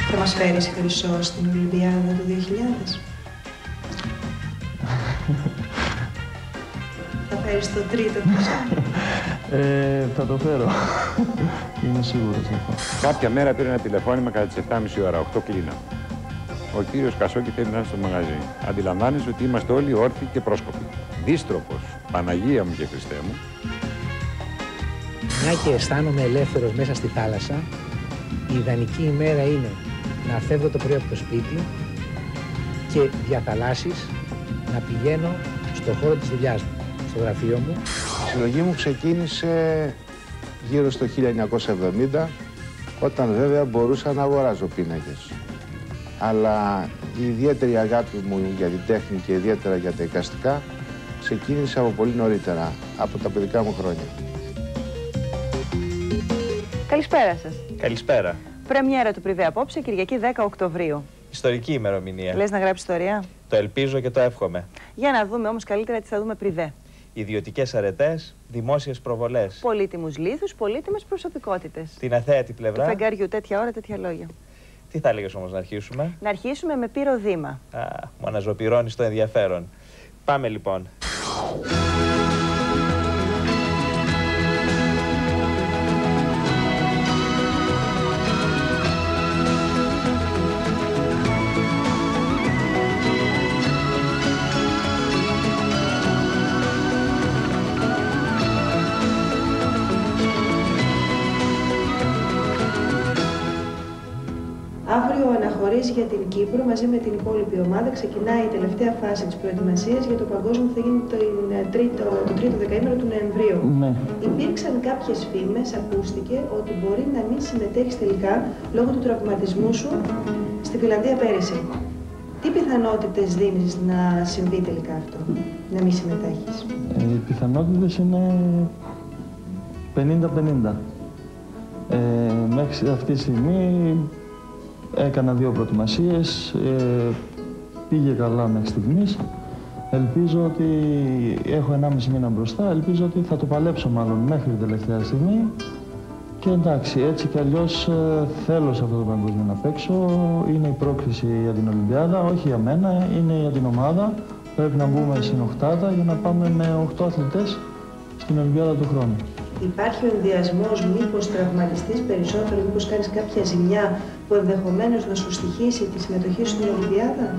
Θα μας φέρεις χρυσό στην Ολυμπιάδα του 2000? Θα φέρεις το τρίτο χρυσό? Θα το φέρω. Είμαι σίγουρος αυτό. Κάποια μέρα πήρε ένα τηλεφώνημα κατά τις 7:30 ώρα, 8 κλίνα. Ο κύριος Κασόκη θέλει να είναι στο μαγαζί. Αντιλαμβάνεσαι ότι είμαστε όλοι όρθιοι και πρόσκοποι. Δίστροπος, Παναγία μου και Χριστέ μου. Μια και αισθάνομαι ελεύθερος μέσα στη θάλασσα, η ιδανική ημέρα είναι να φεύγω το πρωί από το σπίτι και δια θαλάσσης να πηγαίνω στον χώρο της δουλειάς μου, στο γραφείο μου. Η συλλογή μου ξεκίνησε γύρω στο 1970, όταν βέβαια μπορούσα να αγοράζω πίνακες. Αλλά η ιδιαίτερη αγάπη μου για την τέχνη και ιδιαίτερα για τα εικαστικά ξεκίνησε από πολύ νωρίτερα, από τα παιδικά μου χρόνια. Καλησπέρα σας. Καλησπέρα. Πρεμιέρα του Privé απόψε, Κυριακή 10 Οκτωβρίου. Ιστορική ημερομηνία. Λες να γράψεις ιστορία? Το ελπίζω και το εύχομαι. Για να δούμε όμως καλύτερα τι θα δούμε Privé. Ιδιωτικές αρετές, δημόσιες προβολές. Πολύτιμους λίθους, πολύτιμες προσωπικότητες. Την αθέατη πλευρά. Του φεγγαριού, τέτοια ώρα, τέτοια λόγια. Τι θα έλεγες όμως να αρχίσουμε? Να αρχίσουμε με Πύρο Δήμα. Μου αναζωπυρώνεις το ενδιαφέρον. Πάμε λοιπόν. Αύριο αναχωρήσει για την Κύπρο μαζί με την υπόλοιπη ομάδα. Ξεκινάει η τελευταία φάση της προετοιμασίας για το παγκόσμιο που θα γίνει το τρίτο δεκαήμερο του Νοεμβρίου. Ναι. Υπήρξαν κάποιες φήμες, ακούστηκε, ότι μπορεί να μην συμμετέχεις τελικά λόγω του τραυματισμού σου στη Φιλανδία πέρυσι. Τι πιθανότητες δίνεις να συμβεί τελικά αυτό, να μην συμμετέχεις? Οι πιθανότητες είναι 50-50. Μέχρι αυτή τη στιγμή έκανα 2 προετοιμασίες, πήγε καλά μέχρι στιγμής. Ελπίζω ότι έχω 1,5 μήνα μπροστά, ελπίζω ότι θα το παλέψω μάλλον μέχρι την τελευταία στιγμή. Και εντάξει, έτσι κι αλλιώς θέλω σε αυτό το παγκόσμιο να παίξω. Είναι η πρόκριση για την Ολυμπιάδα, όχι για μένα, είναι για την ομάδα. Πρέπει να μπούμε στην οκτάδα για να πάμε με 8 αθλητές στην Ολυμπιάδα του χρόνου. Υπάρχει ο ενδιασμός, μήπως τραυματιστείς περισσότερο, μήπως κάνεις κάποια ζημιά που ενδεχομένως να σου στοιχίσει τη συμμετοχή σου στην Ολυμπιάδα?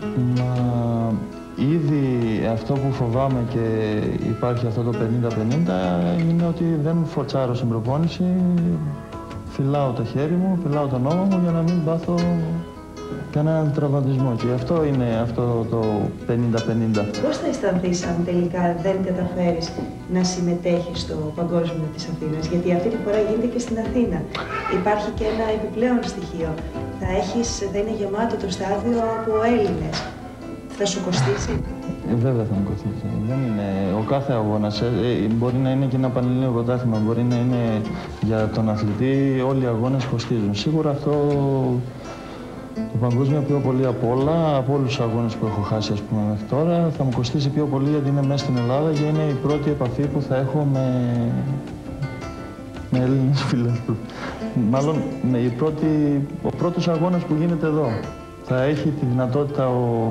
Ήδη αυτό που φοβάμαι και υπάρχει αυτό το 50-50 είναι ότι δεν φορτσάρω στην προπόνηση, φυλάω το χέρι μου, φυλάω τον ώμο μου για να μην πάθω κανέναν τραυματισμό. Και αυτό είναι αυτό το 50-50. Πώς θα αισθανθείς αν τελικά δεν καταφέρεις να συμμετέχεις στο παγκόσμιο της Αθήνας? Γιατί αυτή τη φορά γίνεται και στην Αθήνα. Υπάρχει και ένα επιπλέον στοιχείο. Θα είναι γεμάτο το στάδιο από Έλληνες. Θα σου κοστίσει? Βέβαια θα μου κοστίσει. Δεν είναι. Ο κάθε αγώνας μπορεί να είναι και ένα πανελλήνιο πρωτάθλημα, μπορεί να είναι για τον αθλητή. Όλοι οι αγώνες κοστίζουν. Σίγουρα αυτό το παγκόσμιο πιο πολύ απ' όλα, από όλους τους αγώνες που έχω χάσει ας πούμε μέχρι τώρα, θα μου κοστίσει πιο πολύ γιατί είναι μέσα στην Ελλάδα και είναι η πρώτη επαφή που θα έχω με Έλληνες φίλαθλους. Μάλλον ο πρώτος αγώνας που γίνεται εδώ. Θα έχει τη δυνατότητα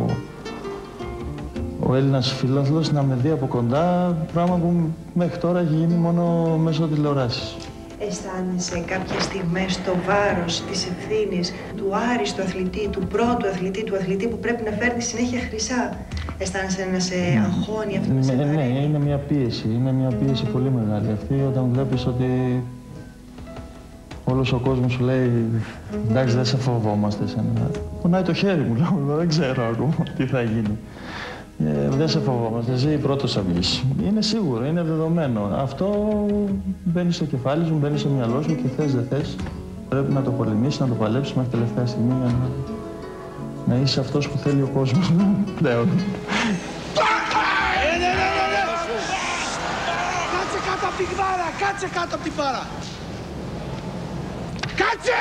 ο Έλληνας φίλαθλος να με δει από κοντά, πράγμα που μέχρι τώρα έχει γίνει μόνο μέσω τηλεοράσης. Αισθάνεσαι κάποιες στιγμές το βάρος της ευθύνης του άριστου αθλητή, του πρώτου αθλητή, του αθλητή που πρέπει να φέρνει συνέχεια χρυσά? Αισθάνεσαι να σε αγχώνει αυτό? Ναι, είναι μια πίεση. Είναι μια πίεση πολύ μεγάλη αυτή όταν βλέπεις ότι όλος ο κόσμος σου λέει εντάξει δεν σε φοβόμαστε εσένα. Πονάει το χέρι μου, λέω, δεν ξέρω ακόμα τι θα γίνει. Δεν σε φοβόμαστε, εσύ πρώτος θα βγεις. Είναι σίγουρο, είναι δεδομένο. Αυτό μπαίνει στο κεφάλι σου, μπαίνει στο μυαλό σου και θες δεν θες. Πρέπει να το πολεμήσεις, να το παλέψεις μέχρι τελευταία στιγμή για να είσαι αυτός που θέλει ο κόσμος πλέον. Κάτσε κάτω από την μπάρα, κάτσε κάτω από την μπάρα. Κάτσε!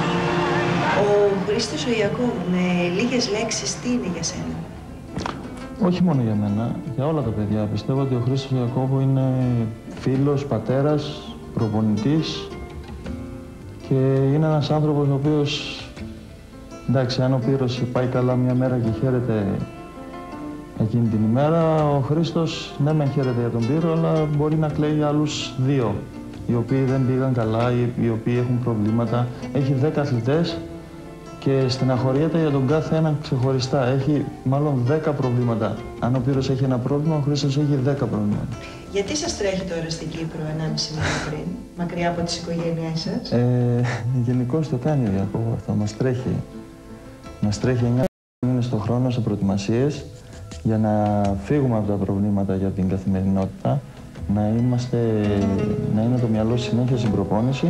Ο Χρήστος ο Ιακώβ, με λίγες λέξεις, τι είναι για σένα? Όχι μόνο για μένα, για όλα τα παιδιά. Πιστεύω ότι ο Χρήστος Ιακώβου είναι φίλος, πατέρας, προπονητής και είναι ένας άνθρωπος ο οποίος, εντάξει, αν ο Πύρος πάει καλά μια μέρα και χαίρεται εκείνη την ημέρα, ο Χρήστος ναι μεν χαίρεται για τον Πύρο, αλλά μπορεί να κλαίει για άλλους 2, οι οποίοι δεν πήγαν καλά, οι οποίοι έχουν προβλήματα. Έχει 10 αθλητές και στεναχωριέται για τον κάθε έναν ξεχωριστά. Έχει μάλλον 10 προβλήματα. Αν ο Πύρος έχει ένα πρόβλημα, ο Χρήστος έχει 10 προβλήματα. Γιατί σας τρέχει τώρα στην Κύπρο 1,5 μήνα πριν, μακριά από τις οικογένειές σας? Γενικώς το κάνει ο Ιακώβου αυτό. Μας τρέχει 9 μήνες το χρόνο σε προετοιμασίες για να φύγουμε από τα προβλήματα για την καθημερινότητα, να είναι το μυαλό συνέχεια στην προπόνηση.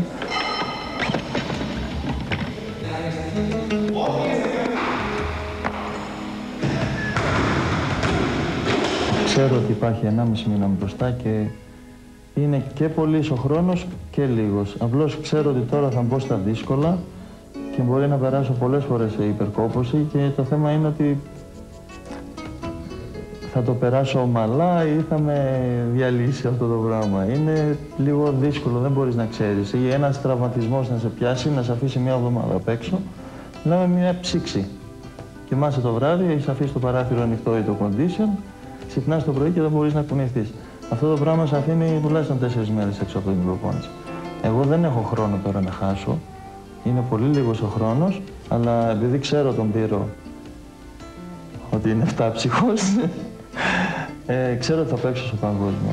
Ξέρω ότι υπάρχει 1,5 μήνα μπροστά και είναι και πολύς ο χρόνος και λίγος. Απλώς ξέρω ότι τώρα θα μπω στα δύσκολα και μπορεί να περάσω πολλές φορές σε υπερκόπωση και το θέμα είναι ότι θα το περάσω ομαλά ή θα με διαλύσει αυτό το πράγμα. Είναι λίγο δύσκολο, δεν μπορείς να ξέρεις. Ή ένας τραυματισμός να σε πιάσει, να σε αφήσει μια εβδομάδα απ' έξω, λέμε μια ψήξη. Κοιμάσαι το βράδυ, έχεις αφήσει το παράθυρο ανοιχτό ή το condition, ξυπνάς το πρωί και δεν μπορείς να κουνηθείς. Αυτό το πράγμα σε αφήνει τουλάχιστον 4 μέρες έξω από την προπόνηση. Εγώ δεν έχω χρόνο τώρα να χάσω. Είναι πολύ λίγος ο χρόνος, αλλά επειδή ξέρω τον Πύρο ότι είναι 7ψυχος, ξέρω ότι θα παίξω στο παγκόσμιο.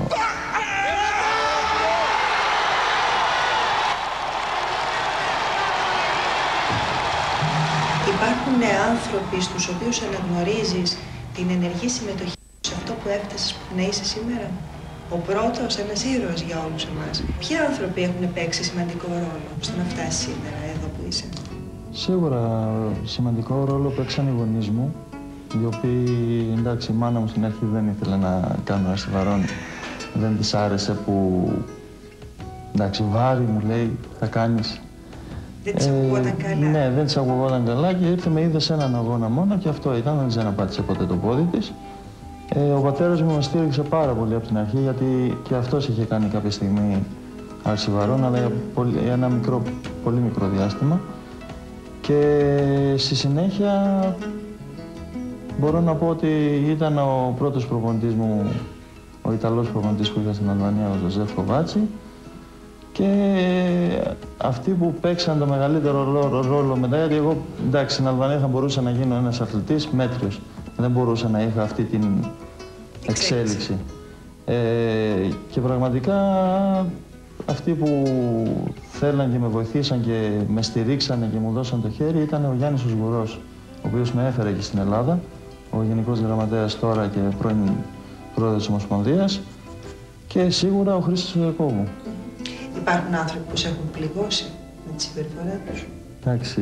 Υπάρχουν άνθρωποι στους οποίους αναγνωρίζεις την ενεργή συμμετοχή σε αυτό που έφτασες να είσαι σήμερα? Ο πρώτος, ένας ήρωας για όλους εμάς. Ποιοι άνθρωποι έχουν παίξει σημαντικό ρόλο στο να φτάσεις σήμερα εδώ που είσαι? Σίγουρα σημαντικό ρόλο παίξαν οι γονείς μου, οι οποίοι, εντάξει, η μάνα μου στην αρχή δεν ήθελε να κάνω αστιβαρών. Δεν της άρεσε που, εντάξει, βάρη μου λέει, θα κάνεις. Δεν της ακουγόταν καλά. Ναι, δεν της ακουγόταν καλά και ήρθε με είδε σε έναν αγώνα μόνο και αυτό ήταν, δεν ξαναπάτησε ποτέ το πόδι της. Ο πατέρας μου με στήριξε πάρα πολύ από την αρχή, γιατί και αυτός είχε κάνει κάποια στιγμή αρσιβαρών, αλλά για ένα πολύ μικρό διάστημα. Και στη συνέχεια μπορώ να πω ότι ήταν ο πρώτος προπονητής μου, ο Ιταλός προπονητής που είχα στην Αλβανία, ο Ζωζέφ Κοβάτσι. Και αυτοί που παίξαν το μεγαλύτερο ρόλο μετά, γιατί εγώ, εντάξει, στην Αλβανία θα μπορούσα να γίνω ένας αθλητής μέτριος. Δεν μπορούσα να είχα αυτή την εξέλιξη. Και πραγματικά αυτοί που θέλαν και με βοηθήσαν και με στηρίξανε και μου δώσαν το χέρι ήταν ο Γιάννης ο Σγουρός, ο οποίος με έφερε και στην Ελλάδα, ο Γενικός Γραμματέας τώρα και πρώην Πρόεδρος της Ομοσπονδίας, και σίγουρα ο Χρήστος Ιακώβου. Υπάρχουν άνθρωποι που σε έχουν πληγώσει με τη συμπεριφορά τους? Εντάξει,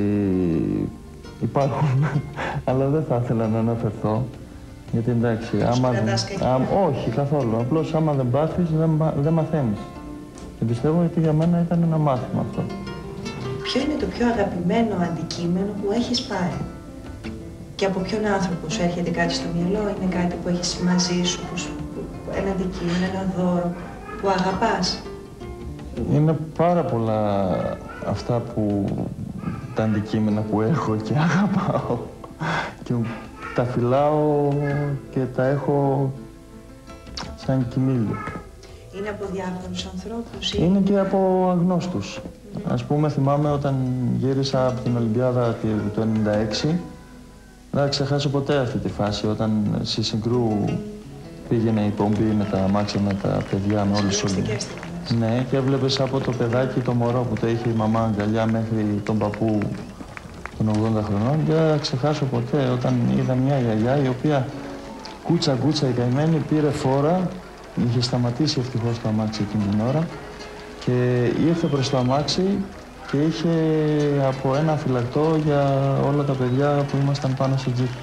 υπάρχουν, αλλά δεν θα ήθελα να αναφερθώ. Γιατί εντάξει, όχι καθόλου. Απλώς άμα δεν πάθεις, δεν μαθαίνεις. Και πιστεύω ότι για μένα ήταν ένα μάθημα αυτό. Ποιο είναι το πιο αγαπημένο αντικείμενο που έχεις πάρει? Και από ποιον άνθρωπο σου έρχεται κάτι στο μυαλό? Είναι κάτι που έχεις μαζί σου, ένα αντικείμενο, ένα δώρο που αγαπάς? Είναι πάρα πολλά αυτά τα αντικείμενα που έχω και αγαπάω. Και τα φυλάω και τα έχω σαν κοιμήλιο. Είναι από διάφορους ανθρώπους? Είναι και από αγνώστους. Ας πούμε, θυμάμαι όταν γύρισα από την Ολυμπιάδα του 1996, δεν θα ξεχάσω ποτέ αυτή τη φάση, όταν στη Συγκρού πήγαινε η πομπή με τα αμάξια, με τα παιδιά, με όλους τους. Ναι, και έβλεπες από το παιδάκι το μωρό που το είχε η μαμά αγκαλιά μέχρι τον παππού των 80 χρονών. Και δεν θα ξεχάσω ποτέ όταν είδα μια γιαγιά η οποία κούτσα η καημένη πήρε φόρα, είχε σταματήσει ευτυχώς το αμάξι εκείνη την ώρα και ήρθε προς το αμάξι και είχε από ένα φυλακτό για όλα τα παιδιά που ήμασταν πάνω στο τζιπ.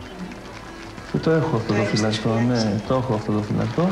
Και το έχω αυτό το φυλακτό, ναι, το έχω αυτό το φυλακτό.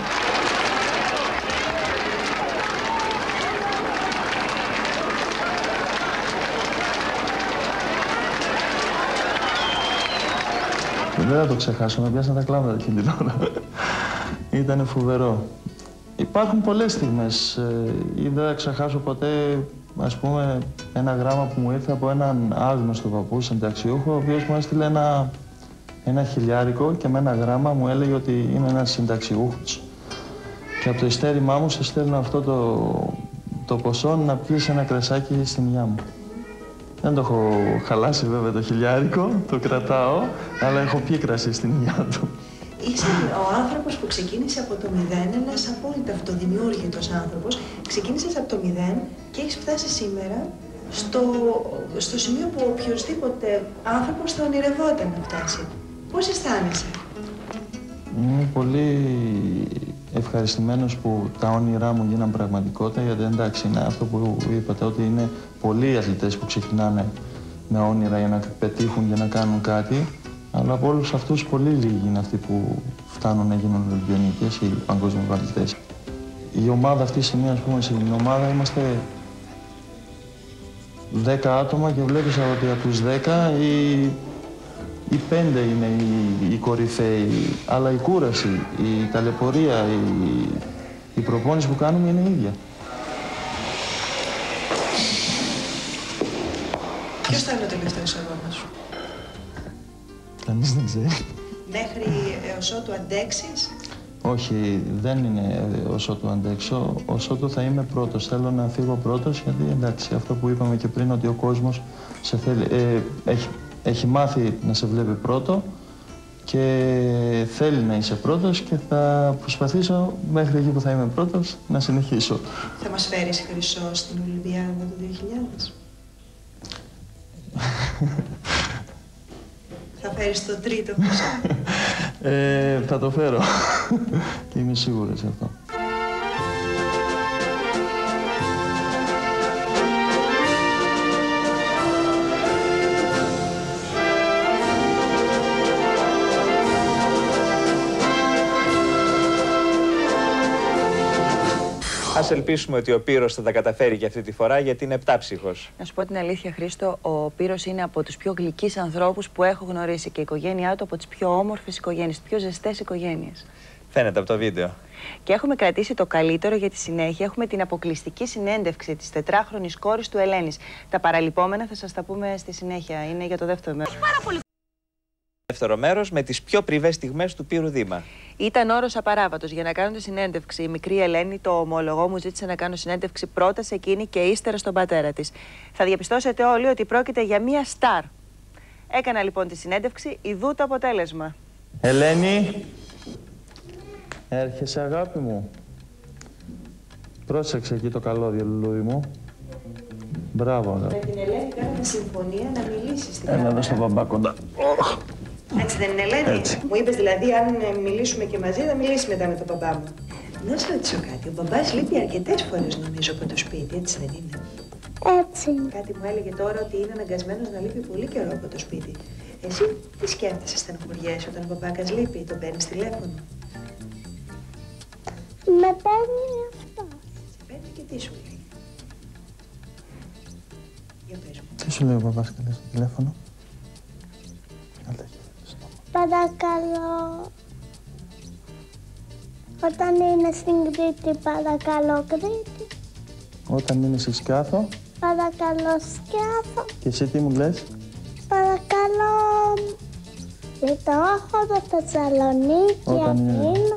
Δεν θα το ξεχάσω, με πιάσαν τα κλάματα εκείνη την ώρα. Ήτανε φοβερό. Υπάρχουν πολλές στιγμές. Δεν θα ξεχάσω ποτέ, ας πούμε, ένα γράμμα που μου ήρθε από έναν άγνωστο παππού, συνταξιούχο, ο οποίος μου έστειλε ένα χιλιάρικο και με ένα γράμμα μου έλεγε ότι είμαι ένας συνταξιούχος. Και από το ειστέρημά μου σε στέλνω αυτό το ποσό να πιεις ένα κρασάκι στην υγειά μου. Δεν το έχω χαλάσει βέβαια το χιλιάρικο, το κρατάω, αλλά έχω πιει κρασί στην υγειά του. Είσαι ο άνθρωπος που ξεκίνησε από το 0, ένας απόλυτα αυτοδημιούργητος άνθρωπος. Ξεκίνησες από το 0 και έχεις φτάσει σήμερα στο σημείο που οποιοδήποτε άνθρωπος θα ονειρευόταν να φτάσει. Πώς αισθάνεσαι? Είμαι πολύ ευχαριστημένος που τα όνειρά μου γίναν πραγματικότητα, γιατί εντάξει, είναι αυτό που είπατε, ότι είναι πολλοί αθλητές που ξεκινάνε με όνειρα για να πετύχουν και να κάνουν κάτι, αλλά από όλους αυτούς πολύ λίγοι είναι αυτοί που φτάνουν να γίνουν Ολυμπιονίκες ή παγκόσμιοι αθλητές. Η ομάδα αυτή στιγμή, ας πούμε, στην ομάδα είμαστε 10 άτομα και βλέπεις ότι από τους 10 οι 5 είναι οι κορυφαίοι, αλλά η κούραση, η ταλαιπωρία, η προπόνηση που κάνουμε είναι η ίδια. Ποιος θα είναι ο τελευταίος αγώνας σου? Κανείς δεν ξέρει. Μέχρι έως ότου αντέξεις? Όχι, δεν είναι όσο του αντέξω. Όσο του θα είμαι πρώτος. Θέλω να φύγω πρώτος, γιατί εντάξει, αυτό που είπαμε και πριν, ότι ο κόσμος σε θέλει, έχει μάθει να σε βλέπει πρώτο και θέλει να είσαι πρώτος και θα προσπαθήσω μέχρι εκεί που θα είμαι πρώτος να συνεχίσω. Θα μας φέρεις χρυσό στην Ολυμπιάδα του 2000? Θα φέρεις το τρίτο χρυσό? Θα το φέρω και είμαι σίγουρος γι' αυτό. Ας ελπίσουμε ότι ο Πύρος θα τα καταφέρει και αυτή τη φορά, γιατί είναι επτάψυχος. Να σου πω την αλήθεια, Χρήστο, ο Πύρος είναι από τους πιο γλυκείς ανθρώπους που έχω γνωρίσει και η οικογένειά του από τις πιο όμορφες οικογένειες, τις πιο ζεστές οικογένειες. Φαίνεται από το βίντεο. Και έχουμε κρατήσει το καλύτερο για τη συνέχεια. Έχουμε την αποκλειστική συνέντευξη της 4χρονης κόρης του Ελένης. Τα παραλυπόμενα θα σας τα πούμε στη συνέχεια. Είναι για το δεύτερο μέρος. Δεύτερο μέρος με τις πιο πριβές στιγμές του Πύρου Δήμα. Ήταν όρος απαράβατος για να κάνω τη συνέντευξη. Η μικρή Ελένη, το ομολογώ, μου ζήτησε να κάνω συνέντευξη πρώτα σε εκείνη και ύστερα στον πατέρα της. Θα διαπιστώσετε όλοι ότι πρόκειται για μία στάρ. Έκανα λοιπόν τη συνέντευξη, ιδού το αποτέλεσμα. Ελένη, έρχεσαι αγάπη μου? Πρόσεξε εκεί το καλώδιο, λουλούδι μου. Μπράβο αγάπη. Με την Ελένη κάναμε συμφωνία να μιλήσεις στην κάμερα. Έλα εδώ στον μπαμπά κοντά. Έτσι δεν είναι, Ελένη? Έτσι. Μου είπες δηλαδή αν μιλήσουμε και μαζί θα μιλήσει μετά με τον μπαμπά μου. Να σου ρωτήσω κάτι. Ο μπαμπάς λείπει αρκετές φορές νομίζω από το σπίτι, έτσι δεν είναι? Έτσι. Κάτι μου έλεγε τώρα ότι είναι αναγκασμένος να λείπει πολύ καιρό από το σπίτι. Εσύ τι σκέφτεσαι, στενοχωριέσαι όταν ο μπαμπάκας λείπει, τον παίρνεις τηλέφωνο? Με παίρνει αυτό. Σε παίρνει και τι σου λέει? Για πες μου. Τι σου λέει ο μπαμπάς καλές στο τηλέφωνο? Παρακαλώ. Όταν είναι στην Κρήτη, παρακαλώ Κρήτη. Όταν είναι σε Σκιάθο. Παρακαλώ Σκιάθο. Και εσύ τι μου λες? Παρακαλώ Λιτόχωρο, Θεσσαλονίκη, Όταν είναι. Αθήνα.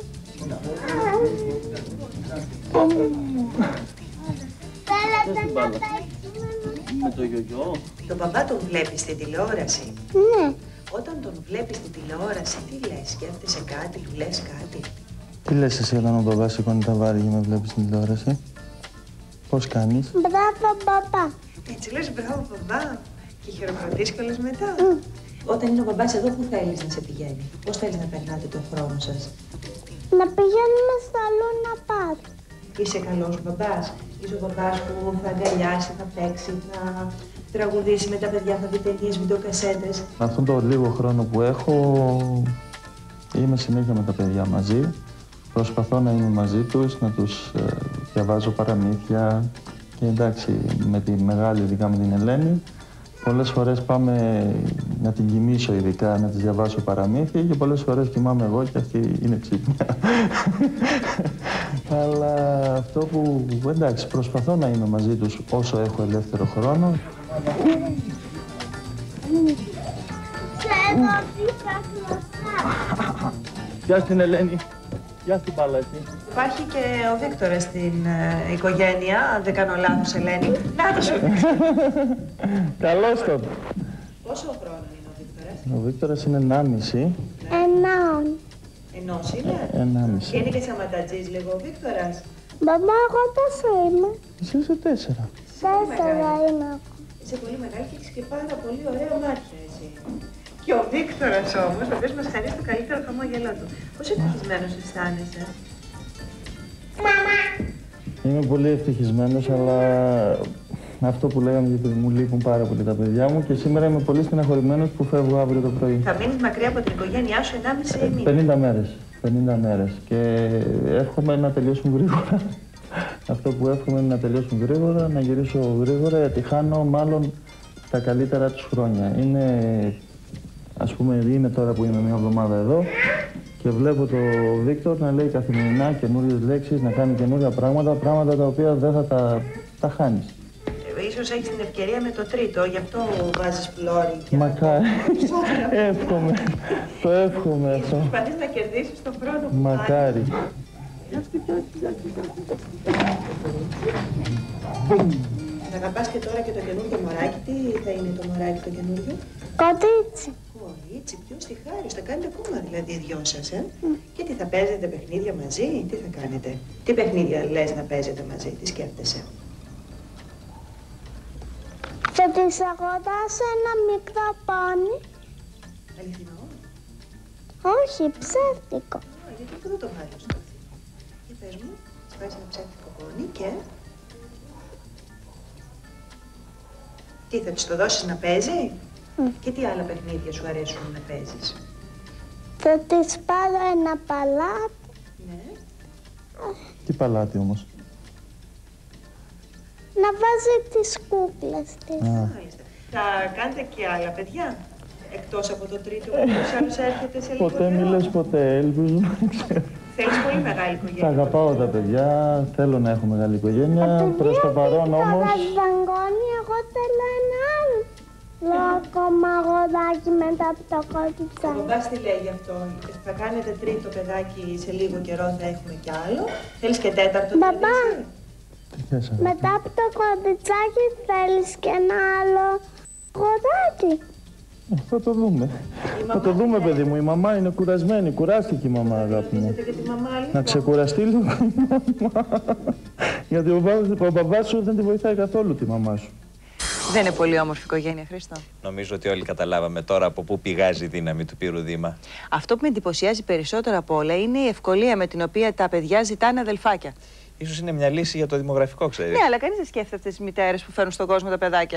Θέλετε να παίξουμε Με το γιογιό. Τον μπαμπά τον βλέπεις στην τηλεόραση? Ναι. Όταν τον βλέπεις στην τηλεόραση, τι λες, σκέφτεσαι κάτι, του λες κάτι? Τι λες εσύ όταν ο μπαμπάς σηκώνει τα βάρη και με βλέπεις στην τηλεόραση? Πώς κάνεις? Μπράβο μπαμπά. Έτσι λες μπράβο μπαμπά και χειροκροτείς κιόλας μετά. Όταν είναι ο μπαμπάς εδώ, πού θέλεις να σε πηγαίνει? Πώς θέλεις να περνάτε τον χρόνο σας? Να πηγαίνουμε στο αλλού να πάρει. Είσαι καλός μπαμπάς? Είσαι ο μπαμπάς που θα αγκαλιάσει, θα παίξει, θα τραγουδήσει με τα παιδιά, θα δει ταινίες, βιντεοκασέτες? Αυτόν τον λίγο χρόνο που έχω είμαι συνέχεια με τα παιδιά μαζί. Προσπαθώ να είμαι μαζί τους, να τους διαβάζω παραμύθια και εντάξει, με τη μεγάλη, ειδικά με την Ελένη, Πολλές φορές πάμε να την κοιμήσω, ειδικά να της διαβάσω παραμύθια, και πολλές φορές κοιμάμαι εγώ και αυτή είναι ξύπνια. Αλλά αυτό που, εντάξει, προσπαθώ να είμαι μαζί τους όσο έχω ελεύθερο χρόνο. Γεια στην Ελένη. Γεια στην Παλέτη. Υπάρχει και ο Βίκτορας στην οικογένεια, αν δεν κάνω λάθος, Ελένη. Να το σου δείξω. Καλώς τον. Πόσο χρόνο είναι ο Βίκτορας? Ο Βίκτορας είναι 1,5. Ενός είναι? 1,5. Και είναι και σαματατζής λίγο ο Βίκτορας. Μπαμπά, εγώ πόσο είμαι? Εσύ είσαι 4. 4 είμαι. Είσαι πολύ μεγάλη και έχεις και πάρα πολύ ωραία μάτια εσύ. Και ο Βίκτορας όμως, ο οποίος μας χαρίζει το καλύτερο χαμόγελό του. Πόσο ευτυχισμένος αισθάνεσαι? Είμαι πολύ ευτυχισμένος, αλλά αυτό που λέγαμε, γιατί μου λείπουν πάρα πολύ τα παιδιά μου, και σήμερα είμαι πολύ στεναχωρημένος που φεύγω αύριο το πρωί. Θα μείνεις μακριά από την οικογένειά σου 1,5 μήνα. 50 μέρες. 50 μέρες. Και εύχομαι να τελειώσουν γρήγορα. Αυτό που εύχομαι είναι να τελειώσουν γρήγορα, να γυρίσω γρήγορα, γιατί χάνω μάλλον τα καλύτερα τους χρόνια. Ας πούμε, είμαι τώρα που είμαι μια εβδομάδα εδώ και βλέπω το Βίκτορ να λέει καθημερινά καινούριες λέξεις, να κάνει καινούρια πράγματα τα οποία δεν θα τα χάνεις. Ίσως έχεις την ευκαιρία με το τρίτο, γι' αυτό βάζεις πλώρη. Μακάρι. Εύχομαι. Το εύχομαι αυτό. Προσπαθείς να κερδίσεις το χρόνο που μακάρι. Θα αγαπάς και τώρα και το καινούργιο μωράκι. Τι θα είναι το μωράκι το καινούργιο? Κορίτσι. Κορίτσι, ποιο στη χάρη, θα κάνετε ακόμα δηλαδή οι δυο σας, Και τι θα παίζετε παιχνίδια μαζί, τι θα κάνετε? Τι παιχνίδια λες να παίζετε μαζί, τι σκέφτεσαι? Θα της αγοράσω ένα μικρό πόνι. Αληθινό? Όχι, ψεύτικο. Γιατί αυτό δεν το βγάζω στο αυτή. Για πες μου, της βάζεις ένα ψεύτικο πόνι και... Τι, θα της το δώσεις να παίζει? Και τι άλλα παιχνίδια σου αρέσουν να παίζεις? Θα της πάρω ένα παλάτι. Ναι. Τι παλάτι όμως? Να βάζει τις κούκλες της. Μάλιστα. Θα κάνετε και άλλα παιδιά? Εκτός από το τρίτο που τους άλλους έρχεται σε λίγο Ποτέ μη λες ποτέ, ελπίζω να ξέρω. Θέλεις πολύ μεγάλη οικογένεια? Τα αγαπάω τα παιδιά, θέλω να έχω μεγάλη οικογένεια. Προς το παρόν όμως... Εγώ θέλω ένα άλλο ακόμα αγοράκι μετά από το κοριτσάκι. Ο μπαμπάς τι λέει γι' αυτό? Θα κάνετε τρίτο παιδάκι σε λίγο καιρό, θα έχουμε κι άλλο. Θέλεις και τέταρτο? Μπαμπά, μετά από το κοριτσάκι θέλεις και ένα άλλο αγοράκι? Θα το δούμε. Θα το δούμε, παιδί μου. Η μαμά είναι κουρασμένη. Κουράστηκε η μαμά, αγάπη μου. Να ξεκουραστεί λίγο η μαμά. Γιατί ο μπαμπάς σου δεν τη βοηθάει καθόλου τη μαμά σου. Δεν είναι πολύ όμορφη οικογένεια, Χρήστο? Νομίζω ότι όλοι καταλάβαμε τώρα από πού πηγάζει η δύναμη του Πύρου Δήμα. Αυτό που με εντυπωσιάζει περισσότερο από όλα είναι η ευκολία με την οποία τα παιδιά ζητάνε αδελφάκια. Ίσως είναι μια λύση για το δημογραφικό, ξέρεις. Ναι, αλλά κανείς δεν σκέφτεται τις μητέρες που φέρνουν στον κόσμο τα παιδάκια.